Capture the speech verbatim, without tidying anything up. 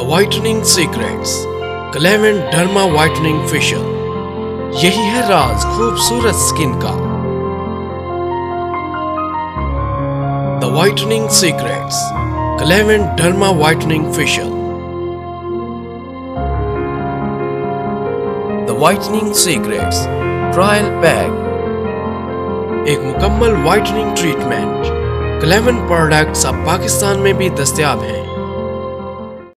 The whitening secrets क्लेवेंट derma whitening facial. यही है राज खूबसूरत स्किन का। द व्हाइटनिंग सीक्रेट्स क्लेवेंट derma whitening facial. The whitening secrets trial pack एक मुकम्मल व्हाइटनिंग ट्रीटमेंट। क्लेवेंट प्रोडक्ट्स अब पाकिस्तान में भी दस्तयाब हैं।